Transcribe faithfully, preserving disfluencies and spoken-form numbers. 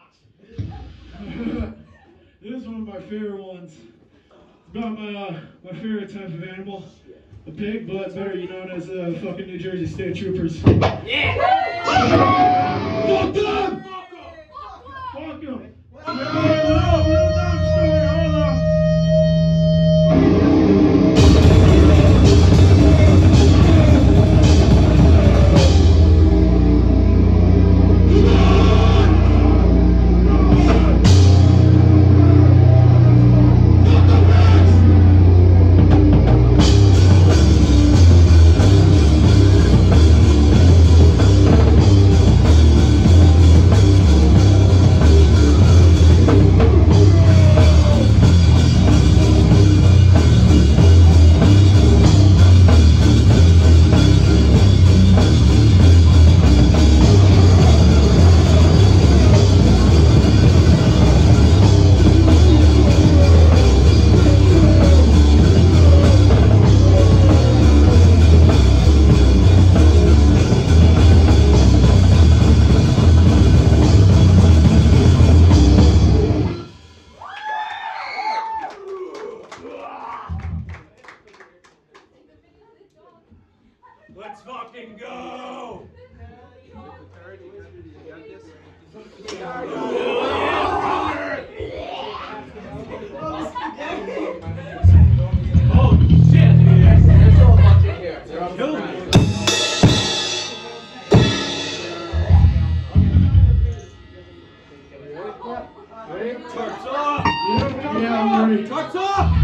This is one of my favorite ones. It's about my uh, my favorite type of animal, a pig, but better known as the uh, fucking New Jersey State Troopers. Yeah! Fuck them! Fuck them! Real dumb story, hold on. Let's fucking go! Oh shit! There's so much in here. Kill me. Ready? Tucks up! Yeah, I'm ready. Tucks up!